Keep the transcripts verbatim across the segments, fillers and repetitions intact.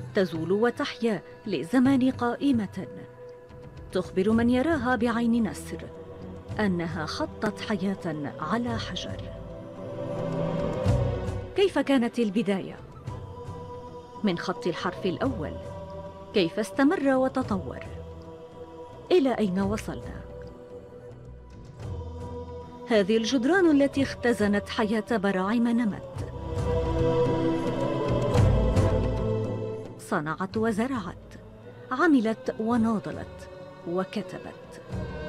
تزول وتحيا لزمان قائمة، تخبر من يراها بعين نسر أنها خطت حياة على حجر. كيف كانت البداية؟ من خط الحرف الأول، كيف استمر وتطور؟ إلى أين وصلنا؟ هذه الجدران التي اختزنت حياة براعم نمت، صنعت وزرعت، عملت وناضلت وكتبت.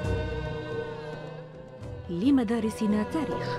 لمدارسنا تاريخ.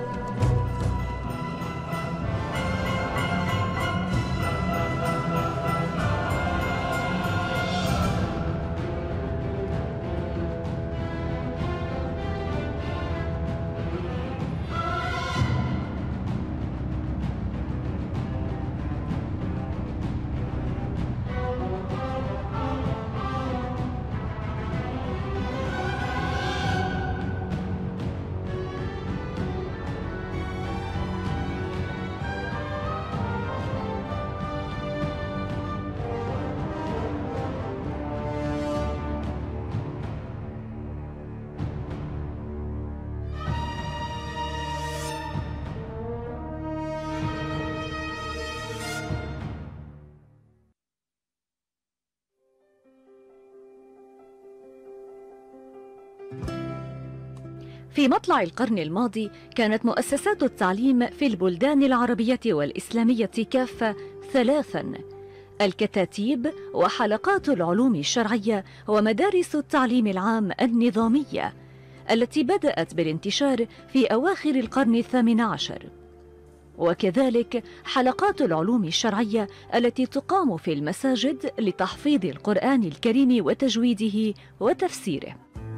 في مطلع القرن الماضي كانت مؤسسات التعليم في البلدان العربية والإسلامية كافة ثلاثاً: الكتاتيب وحلقات العلوم الشرعية ومدارس التعليم العام النظامية التي بدأت بالانتشار في أواخر القرن الثامن عشر، وكذلك حلقات العلوم الشرعية التي تقام في المساجد لتحفيظ القرآن الكريم وتجويده وتفسيره.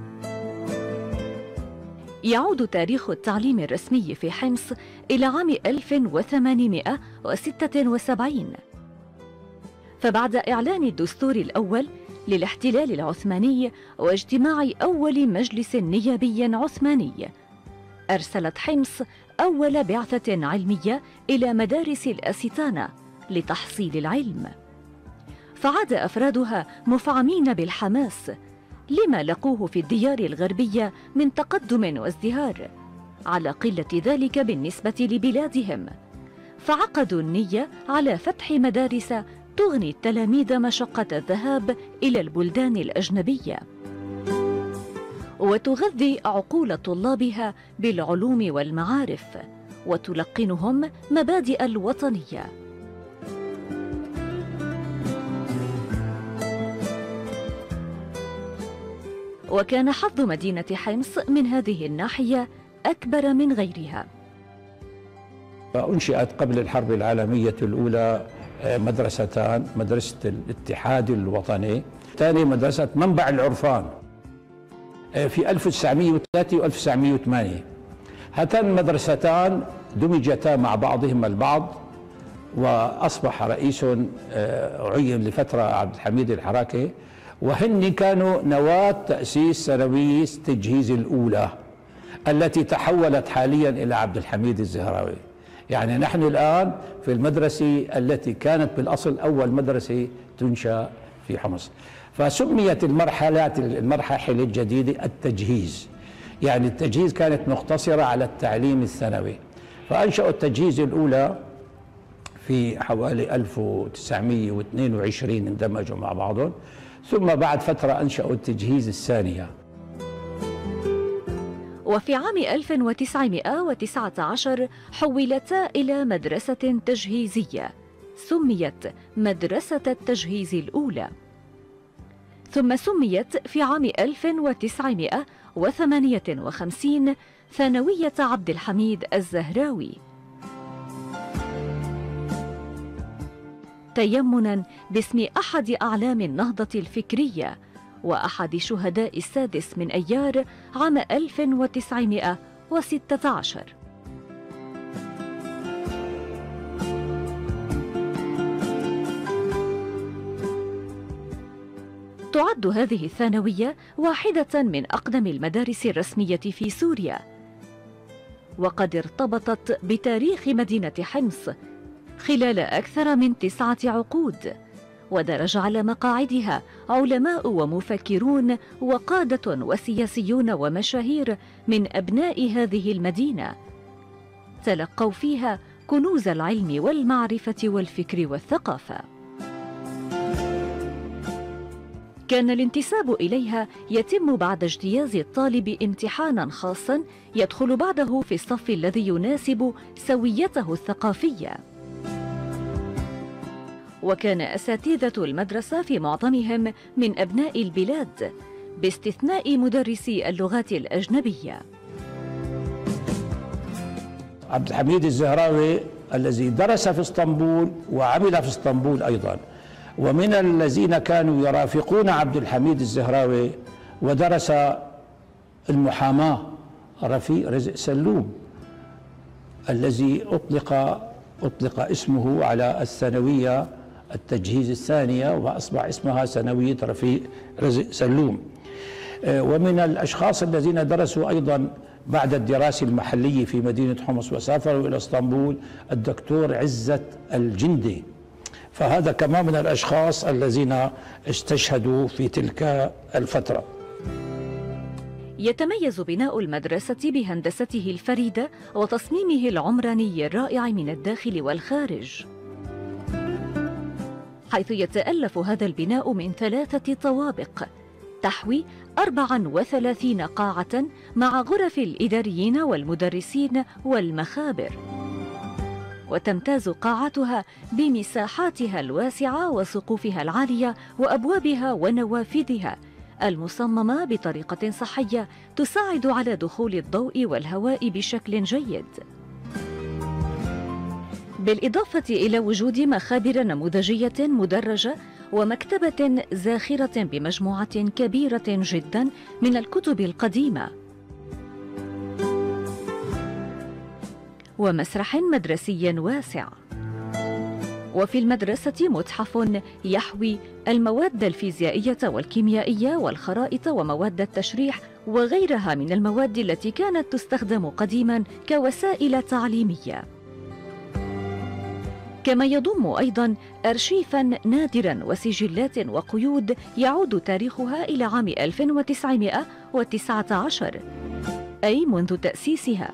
يعود تاريخ التعليم الرسمي في حمص إلى عام ألف وثمانمائة وستة وسبعين، فبعد إعلان الدستور الأول للاحتلال العثماني واجتماع أول مجلس نيابي عثماني، أرسلت حمص أول بعثة علمية إلى مدارس الأستانة لتحصيل العلم، فعاد أفرادها مفعمين بالحماس لما لقوه في الديار الغربية من تقدم وازدهار، على قلة ذلك بالنسبة لبلادهم، فعقدوا النية على فتح مدارس تغني التلاميذ مشقة الذهاب إلى البلدان الأجنبية، وتغذي عقول طلابها بالعلوم والمعارف، وتلقنهم مبادئ الوطنية. وكان حظ مدينة حمص من هذه الناحية أكبر من غيرها. أنشئت قبل الحرب العالمية الأولى مدرستان: مدرسة الاتحاد الوطني، ثاني مدرسة منبع العرفان في ألف وتسعمائة وثلاثة و ألف وتسعمائة وثمانية. هاتان المدرستان دمجتا مع بعضهما البعض، وأصبح رئيس عين لفترة عبد الحميد الحراكي، وهن كانوا نواة تأسيس ثانوية تجهيز الأولى التي تحولت حاليا إلى عبد الحميد الزهراوي. يعني نحن الآن في المدرسة التي كانت بالأصل أول مدرسة تنشأ في حمص. فسميت المرحلات المرحلة الجديدة التجهيز، يعني التجهيز كانت مقتصرة على التعليم الثانوي، فأنشأوا التجهيز الأولى في حوالي ألف وتسعمائة واثنين وعشرين، اندمجوا مع بعضهم، ثم بعد فترة أنشأوا التجهيز الثانية. وفي عام ألف وتسعمائة وتسعة عشر حولتا إلى مدرسة تجهيزية سميت مدرسة التجهيز الأولى، ثم سميت في عام ألف وتسعمائة وثمانية وخمسين ثانوية عبد الحميد الزهراوي، تيمنا باسم أحد أعلام النهضة الفكرية وأحد شهداء السادس من أيار عام ألف وتسعمائة وستة عشر. تعد هذه الثانوية واحدة من أقدم المدارس الرسمية في سوريا، وقد ارتبطت بتاريخ مدينة حمص خلال أكثر من تسعة عقود، ودرج على مقاعدها علماء ومفكرون وقادة وسياسيون ومشاهير من أبناء هذه المدينة، تلقوا فيها كنوز العلم والمعرفة والفكر والثقافة. كان الانتساب إليها يتم بعد اجتياز الطالب امتحاناً خاصاً يدخل بعده في الصف الذي يناسب سويته الثقافية. وكان أساتذة المدرسة في معظمهم من أبناء البلاد باستثناء مدرسي اللغات الأجنبية. عبد الحميد الزهراوي الذي درس في اسطنبول وعمل في اسطنبول أيضا، ومن الذين كانوا يرافقون عبد الحميد الزهراوي ودرس المحاماة رفيق رزق سلوم الذي أطلق أطلق اسمه على الثانوية التجهيز الثانية وأصبح اسمها ثانوية رفيق رزق سلوم. ومن الأشخاص الذين درسوا أيضا بعد الدراسة المحلية في مدينة حمص وسافروا إلى اسطنبول الدكتور عزت الجندي، فهذا كمان من الأشخاص الذين استشهدوا في تلك الفترة. يتميز بناء المدرسة بهندسته الفريدة وتصميمه العمراني الرائع من الداخل والخارج، حيث يتألف هذا البناء من ثلاثة طوابق تحوي أربعة وثلاثين قاعة مع غرف الإداريين والمدرسين والمخابر، وتمتاز قاعاتها بمساحاتها الواسعة وسقوفها العالية وأبوابها ونوافذها المصممة بطريقة صحية تساعد على دخول الضوء والهواء بشكل جيد، بالإضافة إلى وجود مخابر نموذجية مدرجة ومكتبة زاخرة بمجموعة كبيرة جدا من الكتب القديمة، ومسرح مدرسي واسع. وفي المدرسة متحف يحوي المواد الفيزيائية والكيميائية والخرائط ومواد التشريح وغيرها من المواد التي كانت تستخدم قديما كوسائل تعليمية، كما يضم أيضا أرشيفا نادرا وسجلات وقيود يعود تاريخها إلى عام ألف وتسعمائة وتسعة عشر، أي منذ تأسيسها.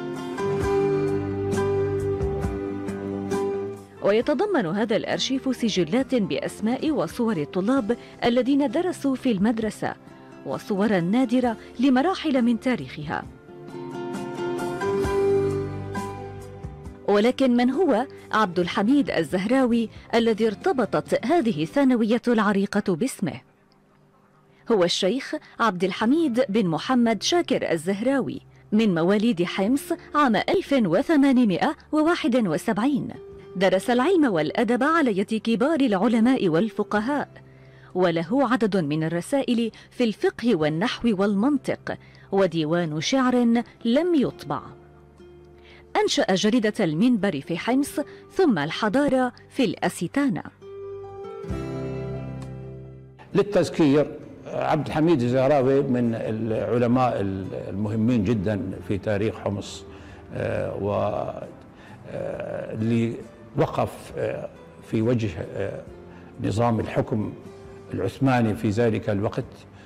ويتضمن هذا الأرشيف سجلات بأسماء وصور الطلاب الذين درسوا في المدرسة وصورا نادرة لمراحل من تاريخها. ولكن من هو عبد الحميد الزهراوي الذي ارتبطت هذه الثانوية العريقة باسمه؟ هو الشيخ عبد الحميد بن محمد شاكر الزهراوي من مواليد حمص عام ألف وثمانمائة وواحد وسبعين. درس العلم والأدب على يد كبار العلماء والفقهاء، وله عدد من الرسائل في الفقه والنحو والمنطق وديوان شعر لم يطبع. أنشأ جريدة المنبر في حمص ثم الحضارة في الأستانة. للتذكير، عبد الحميد الزهراوي من العلماء المهمين جدا في تاريخ حمص، واللي وقف في وجه نظام الحكم العثماني في ذلك الوقت،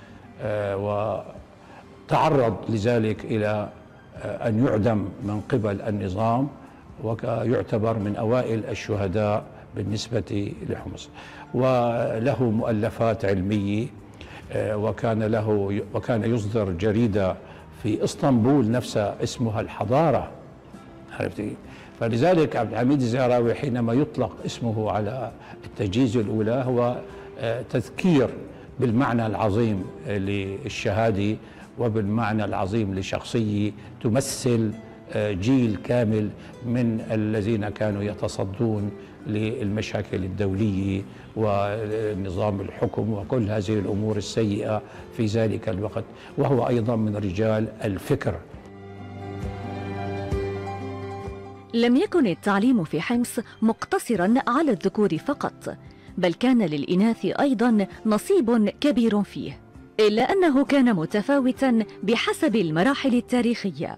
وتعرض لذلك إلى أن يعدم من قبل النظام، ويعتبر من أوائل الشهداء بالنسبة لحمص. وله مؤلفات علمية، وكان له وكان يصدر جريدة في اسطنبول نفسها اسمها الحضارة، عرفتي؟ فلذلك عبد الحميد الزهراوي حينما يطلق اسمه على التجهيز الأولى هو تذكير بالمعنى العظيم للشهادة وبالمعنى العظيم لشخصية تمثل جيل كامل من الذين كانوا يتصدون للمشاكل الدولية ونظام الحكم وكل هذه الأمور السيئة في ذلك الوقت، وهو أيضا من رجال الفكر. لم يكن التعليم في حمص مقتصرا على الذكور فقط، بل كان للإناث أيضا نصيب كبير فيه، إلا أنه كان متفاوتا بحسب المراحل التاريخية.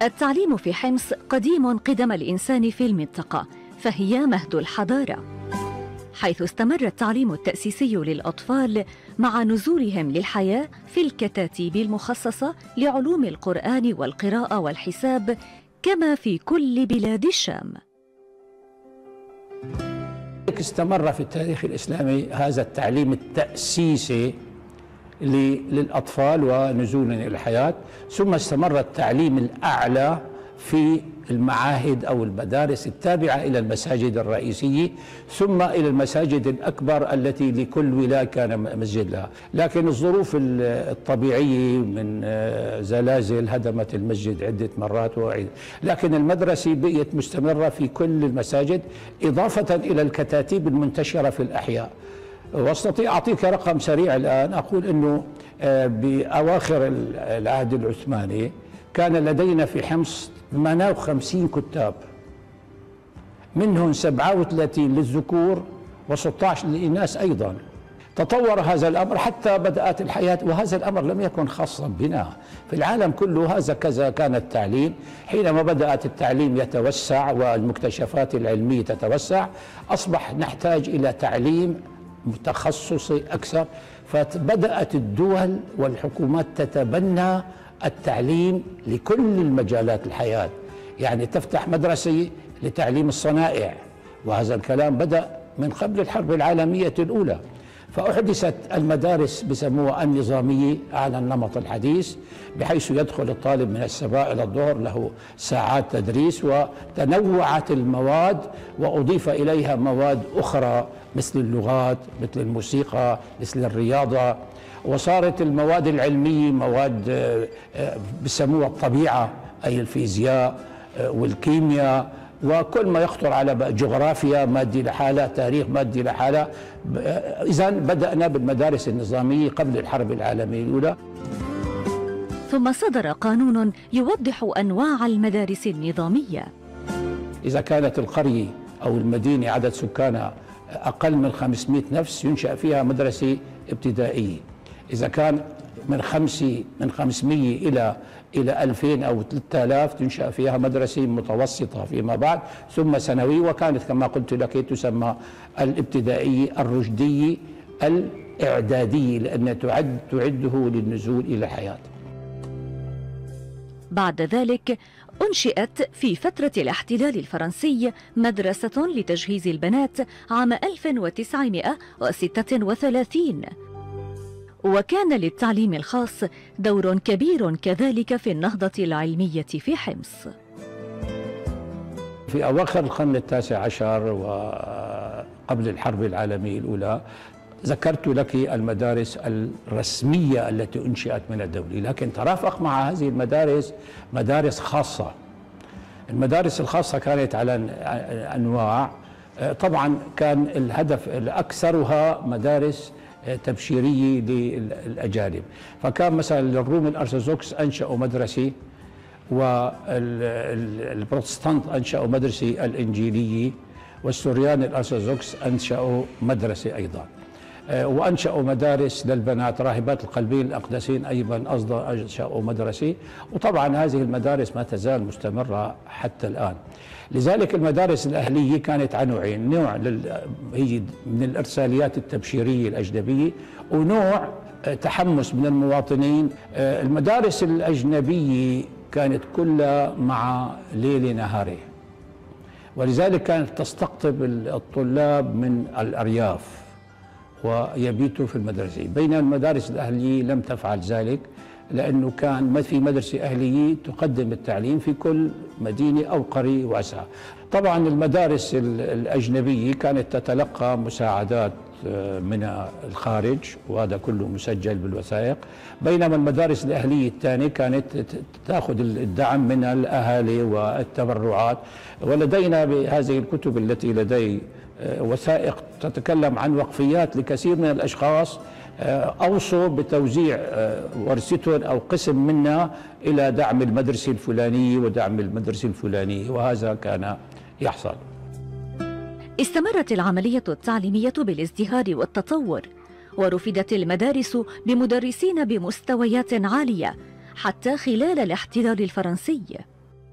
التعليم في حمص قديم قدم الإنسان في المنطقة، فهي مهد الحضارة، حيث استمر التعليم التأسيسي للأطفال مع نزولهم للحياة في الكتاتيب المخصصة لعلوم القرآن والقراءة والحساب كما في كل بلاد الشام. استمر في التاريخ الإسلامي هذا التعليم التأسيسي للأطفال ونزول إلى الحياة، ثم استمر التعليم الأعلى في المعاهد أو المدارس التابعة إلى المساجد الرئيسية، ثم إلى المساجد الأكبر التي لكل ولاية كان مسجد لها. لكن الظروف الطبيعية من زلازل هدمت المسجد عدة مرات وعيد، لكن المدرسة بقيت مستمرة في كل المساجد إضافة إلى الكتاتيب المنتشرة في الأحياء. واستطيع اعطيك رقم سريع الان، اقول انه باواخر العهد العثماني كان لدينا في حمص ثمانية وخمسين كتاب، منهم سبعة وثلاثين للذكور وستة عشر للإناث ايضا. تطور هذا الامر حتى بدات الحياه، وهذا الامر لم يكن خاصا بنا، في العالم كله هذا كذا كان التعليم. حينما بدات التعليم يتوسع والمكتشفات العلميه تتوسع، اصبح نحتاج الى تعليم متخصصي أكثر، فبدأت الدول والحكومات تتبنى التعليم لكل المجالات الحياة، يعني تفتح مدرسة لتعليم الصنائع، وهذا الكلام بدأ من قبل الحرب العالمية الأولى. فأحدثت المدارس بسموها النظامية على النمط الحديث، بحيث يدخل الطالب من الصباح إلى الظهر له ساعات تدريس، وتنوعت المواد وأضيف إليها مواد أخرى مثل اللغات، مثل الموسيقى، مثل الرياضة، وصارت المواد العلمية مواد بسموها الطبيعة، أي الفيزياء والكيمياء وكل ما يخطر على جغرافيا مادي لحالة، تاريخ مادي لحالة. إذن بدأنا بالمدارس النظامية قبل الحرب العالمية الأولى. ثم صدر قانون يوضح أنواع المدارس النظامية. إذا كانت القرية أو المدينة عدد سكانها أقل من خمسمائة نفس ينشأ فيها مدرسة ابتدائية. إذا كان من خمسة من خمسمائة إلى إلى ألفين أو ثلاثة آلاف تنشأ فيها مدرسة متوسطة فيما بعد، ثم ثانوية، وكانت كما قلت لك تسمى الابتدائية الرشدية الإعدادية، لأنها تعد تعده للنزول إلى الحياة. بعد ذلك أنشئت في فترة الاحتلال الفرنسي مدرسة لتجهيز البنات عام ألف وتسعمائة وستة وثلاثين، وكان للتعليم الخاص دور كبير كذلك في النهضة العلمية في حمص. في أواخر القرن التاسع عشر وقبل الحرب العالمية الأولى ذكرت لك المدارس الرسمية التي أنشئت من الدولة، لكن ترافق مع هذه المدارس مدارس خاصة. المدارس الخاصة كانت على أنواع، طبعا كان الهدف الأكثرها مدارس تبشيرية للأجانب، فكان مثلا للروم الأرثوذكس أنشأوا مدرسة، والبروتستانت أنشأوا مدرسة الإنجيلية، والسوريان الأرثوذكس أنشأوا مدرسة أيضا، وأنشأوا مدارس للبنات. راهبات القلبين الأقدسين أيضا أنشأوا مدرسة، وطبعا هذه المدارس ما تزال مستمرة حتى الآن. لذلك المدارس الأهلية كانت على نوعين، نوع هي من الإرساليات التبشيرية الأجنبية، ونوع تحمس من المواطنين. المدارس الأجنبية كانت كلها مع ليل نهاري، ولذلك كانت تستقطب الطلاب من الأرياف ويبيتوا في المدرسة، بينما المدارس الأهلية لم تفعل ذلك، لأنه كان ما في مدرسة أهلية تقدم التعليم في كل مدينة أو قرية واسعة. طبعا المدارس الأجنبية كانت تتلقى مساعدات من الخارج، وهذا كله مسجل بالوثائق، بينما المدارس الأهلية الثانية كانت تأخذ الدعم من الأهالي والتبرعات. ولدينا بهذه الكتب التي لدي وثائق تتكلم عن وقفيات لكثير من الأشخاص أوصوا بتوزيع ورثتهم أو قسم منها إلى دعم المدرسة الفلانية ودعم المدرسة الفلانية، وهذا كان يحصل. استمرت العملية التعليمية بالازدهار والتطور، ورفدت المدارس بمدرسين بمستويات عالية حتى خلال الاحتلال الفرنسي.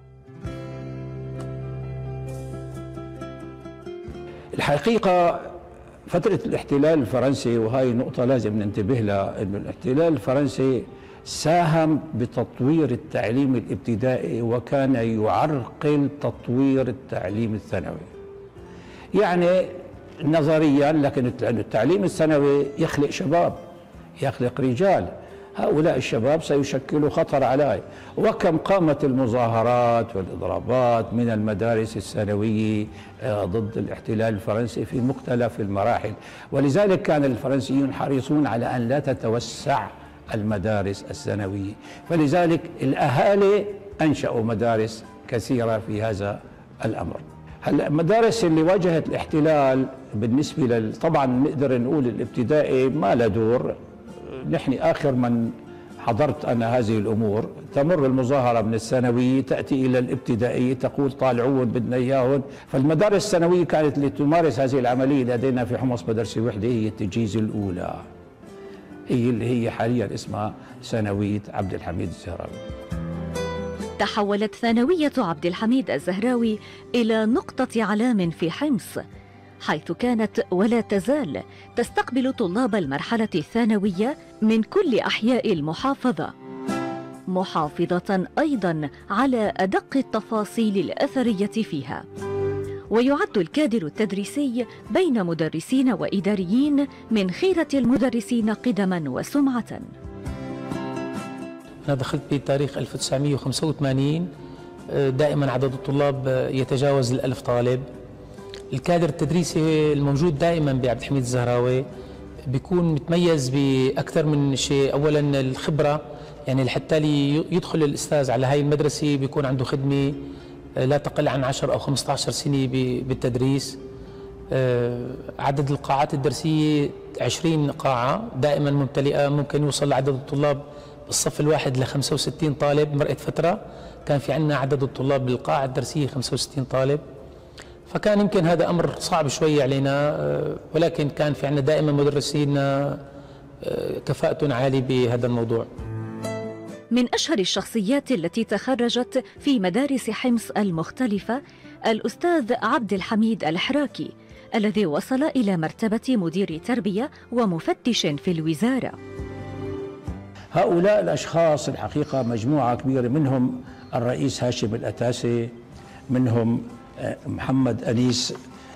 الحقيقة فترة الاحتلال الفرنسي، وهي نقطة لازم ننتبه لها، أن الاحتلال الفرنسي ساهم بتطوير التعليم الابتدائي وكان يعرقل تطوير التعليم الثانوي. يعني نظريا، لكن التعليم الثانوي يخلق شباب، يخلق رجال، هؤلاء الشباب سيشكلوا خطر عليه. وكم قامت المظاهرات والإضرابات من المدارس الثانوية ضد الاحتلال الفرنسي في مختلف المراحل، ولذلك كان الفرنسيون حريصون على أن لا تتوسع المدارس الثانوية، فلذلك الأهالي أنشأوا مدارس كثيرة في هذا الأمر. هلا المدارس اللي واجهت الاحتلال بالنسبة لل... طبعا نقدر نقول الابتدائي ما له دور، نحن آخر من حضرت أنا هذه الأمور، تمر المظاهرة من الثانوية تأتي إلى الابتدائية تقول طالعون بدنا إياهم، فالمدارس الثانوية كانت اللي تمارس هذه العملية. لدينا في حمص مدرسة وحدة هي التجهيز الأولى، هي اللي هي حاليا اسمها ثانوية عبد الحميد الزهراوي. تحولت ثانوية عبد الحميد الزهراوي إلى نقطة علام في حمص، حيث كانت ولا تزال تستقبل طلاب المرحلة الثانوية من كل أحياء المحافظة، محافظة أيضاً على أدق التفاصيل الأثرية فيها. ويعد الكادر التدريسي بين مدرسين وإداريين من خيرة المدرسين قدماً وسمعة. أنا دخلت بتاريخ ألف وتسعمئة وخمسة وثمانين، دائما عدد الطلاب يتجاوز الألف طالب. الكادر التدريسي الموجود دائما بعبد الحميد الزهراوي بيكون متميز بأكثر من شيء. أولا الخبرة، يعني حتى يدخل الأستاذ على هاي المدرسة بيكون عنده خدمة لا تقل عن عشر أو خمسة عشر سنة بالتدريس. عدد القاعات الدرسية عشرين قاعة دائما ممتلئة، ممكن يوصل عدد الطلاب بالصف الواحد ل خمسة وستين طالب. مرقت فترة كان في عندنا عدد الطلاب بالقاعة الدرسية خمسة وستين طالب، فكان يمكن هذا أمر صعب شوي علينا، ولكن كان في عندنا دائما مدرسين كفاءة عالية بهذا الموضوع. من أشهر الشخصيات التي تخرجت في مدارس حمص المختلفة الأستاذ عبد الحميد الحراكي، الذي وصل إلى مرتبة مدير تربية ومفتش في الوزارة. هؤلاء الأشخاص الحقيقة مجموعة كبيرة، منهم الرئيس هاشم الأتاسي، منهم محمد أنيس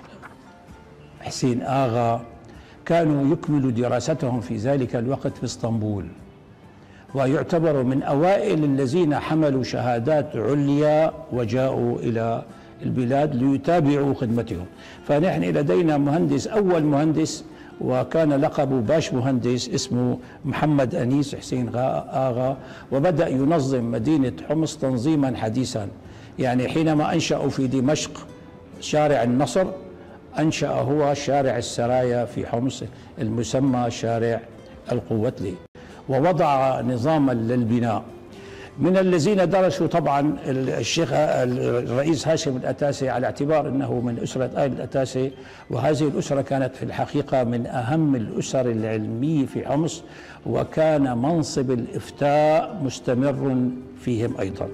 حسين آغا، كانوا يكملوا دراستهم في ذلك الوقت في اسطنبول، ويعتبروا من أوائل الذين حملوا شهادات عليا وجاءوا إلى البلاد ليتابعوا خدمتهم. فنحن لدينا مهندس، أول مهندس وكان لقبه باش مهندس، اسمه محمد أنيس حسين آغا، وبدأ ينظم مدينة حمص تنظيما حديثا. يعني حينما أنشأوا في دمشق شارع النصر، أنشأ هو شارع السرايا في حمص المسمى شارع القوتلي، ووضع نظاما للبناء. من الذين درسوا طبعا الشيخ الرئيس هاشم الأتاسي، على اعتبار أنه من أسرة آل الأتاسي، وهذه الأسرة كانت في الحقيقة من أهم الأسر العلمية في حمص، وكان منصب الإفتاء مستمر فيهم أيضا.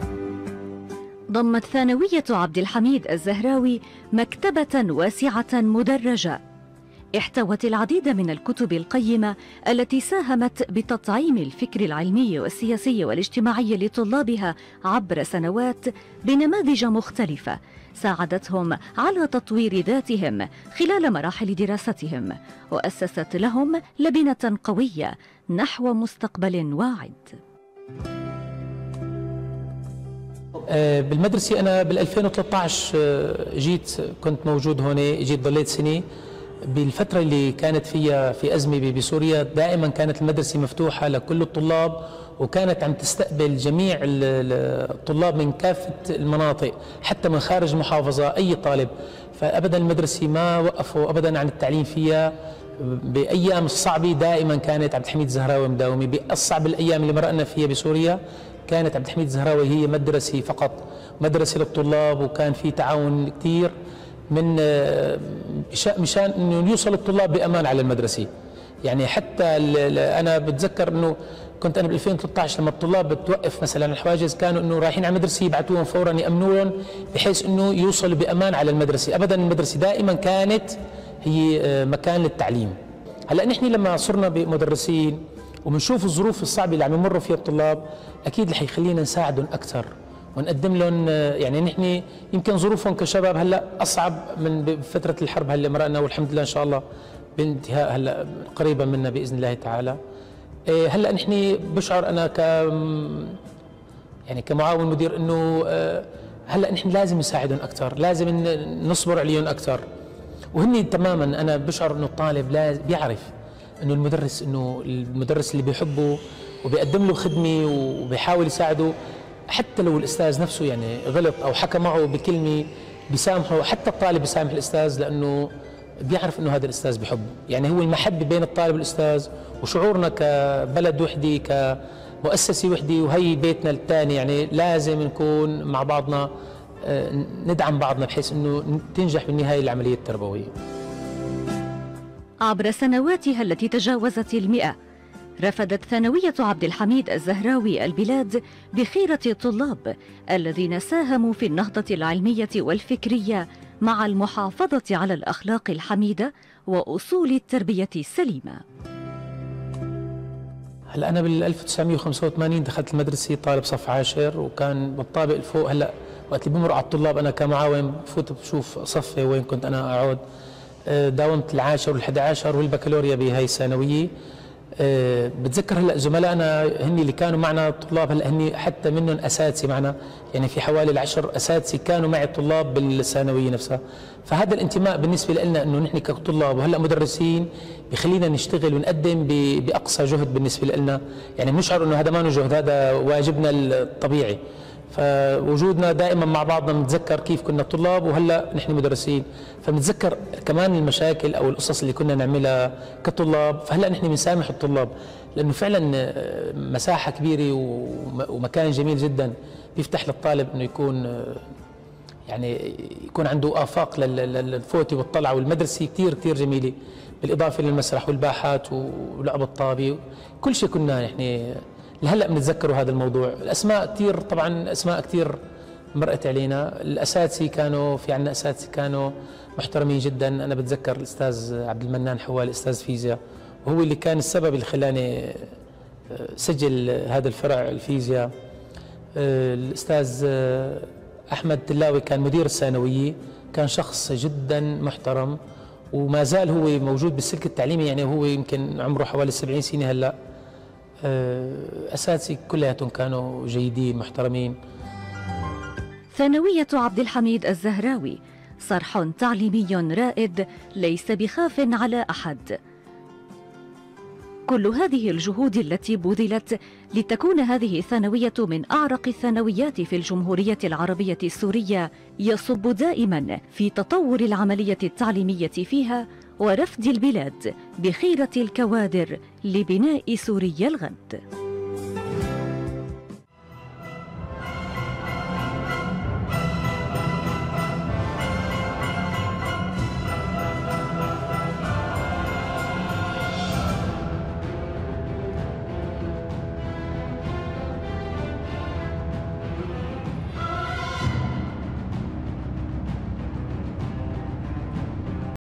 ضمت ثانوية عبد الحميد الزهراوي مكتبة واسعة مدرجة، احتوت العديد من الكتب القيمة التي ساهمت بتطعيم الفكر العلمي والسياسي والاجتماعي لطلابها عبر سنوات بنماذج مختلفة ساعدتهم على تطوير ذاتهم خلال مراحل دراستهم، وأسست لهم لبنة قوية نحو مستقبل واعد. بالمدرسة أنا بال ألفين وثلاثة عشر جيت، كنت موجود هون، جيت ضليت سنة. بالفترة اللي كانت فيها في أزمة بسوريا دائما كانت المدرسة مفتوحة لكل الطلاب، وكانت عم تستقبل جميع الطلاب من كافة المناطق حتى من خارج المحافظة أي طالب. فأبدا المدرسة ما وقفوا أبدا عن التعليم فيها. بأيام الصعبة دائما كانت عبد الحميد الزهراوي مداومة. بأصعب الأيام اللي مرقنا فيها بسوريا كانت عبد الحميد الزهراوي هي مدرسة فقط، مدرسة للطلاب، وكان في تعاون كثير من مشان انه يوصل الطلاب بامان على المدرسه. يعني حتى انا بتذكر انه كنت انا ب ألفين وثلاثة عشر لما الطلاب بتوقف مثلا الحواجز كانوا انه رايحين على المدرسه يبعثوهم فورا يامنوهم بحيث انه يوصلوا بامان على المدرسه، ابدا المدرسه دائما كانت هي مكان للتعليم. هلا نحن لما صرنا بمدرسين وبنشوف الظروف الصعبه اللي عم يمروا فيها الطلاب، اكيد رح يخلينا نساعدهم اكثر ونقدم لهم، يعني نحن يمكن ظروفهم كشباب هلا اصعب من فتره الحرب هلا مرقنا، والحمد لله ان شاء الله بانتهاء هلا قريبا منا باذن الله تعالى. هلا نحن بشعر انا ك يعني كمعاون مدير انه هلا نحن لازم نساعدهم اكثر، لازم نصبر عليهم اكثر. وهن تماما انا بشعر انه الطالب لازم بيعرف انه المدرس انه المدرس اللي بيحبه وبيقدم له خدمه وبيحاول يساعده، حتى لو الاستاذ نفسه يعني غلط او حكى معه بكلمه بيسامحه، حتى الطالب بيسامح الاستاذ لانه بيعرف انه هذا الاستاذ بيحبه. يعني هو المحبه بين الطالب والاستاذ، وشعورنا كبلد وحده كمؤسسه وحده وهي بيتنا الثاني، يعني لازم نكون مع بعضنا ندعم بعضنا بحيث انه تنجح بالنهايه العمليه التربويه. عبر سنواتها التي تجاوزت المئة، رفدت ثانوية عبد الحميد الزهراوي البلاد بخيرة الطلاب الذين ساهموا في النهضة العلمية والفكرية مع المحافظة على الأخلاق الحميدة وأصول التربية السليمة. هلا أنا بال ألف وتسعمئة وخمسة وثمانين دخلت المدرسة طالب صف عاشر، وكان بالطابق الفوق. هلا وقت اللي بمر على الطلاب أنا كمعاون بفوت بشوف صفي وين كنت أنا أقعد. داومت العاشر والحادي عشر والبكالوريا بهاي الثانوية. أه بتذكر هلا زملائنا هن اللي كانوا معنا الطلاب، هلا هن حتى منهم اساتذه معنا، يعني في حوالي العشر اساتذه كانوا معي الطلاب بالثانويه نفسها. فهذا الانتماء بالنسبه لنا انه نحن كطلاب وهلا مدرسين بخلينا نشتغل ونقدم باقصى جهد بالنسبه لنا، يعني بنشعر انه هذا ما جهد، هذا واجبنا الطبيعي. فوجودنا دائما مع بعضنا بنتذكر كيف كنا طلاب وهلا نحن مدرسين، فبنتذكر كمان المشاكل او القصص اللي كنا نعملها كطلاب. فهلا نحن بنسامح الطلاب لانه فعلا مساحه كبيره ومكان جميل جدا بيفتح للطالب انه يكون يعني يكون عنده افاق للفوتي والطلعه، والمدرسه كثير كثير جميله، بالاضافه للمسرح والباحات ولعب الطابه، كل شيء كنا نحن لهلا بنتذكروا هذا الموضوع. الاسماء كثير طبعا، اسماء كثير مرقت علينا. الاساتذه كانوا في عندنا اساتذه كانوا محترمين جدا. انا بتذكر الاستاذ عبد المنان حوالي استاذ فيزياء، وهو اللي كان السبب اللي خلاني سجل هذا الفرع الفيزياء. الاستاذ احمد تلاوي كان مدير الثانويه، كان شخص جدا محترم وما زال هو موجود بالسلك التعليمي، يعني هو يمكن عمره حوالي سبعين سنه هلا. أساتذة كلياتهم كانوا جيدين محترمين. ثانوية عبد الحميد الزهراوي صرح تعليمي رائد ليس بخاف على أحد. كل هذه الجهود التي بذلت لتكون هذه الثانوية من أعرق الثانويات في الجمهورية العربية السورية يصب دائما في تطور العملية التعليمية فيها ورفد البلاد بخيرة الكوادر لبناء سوريا الغد.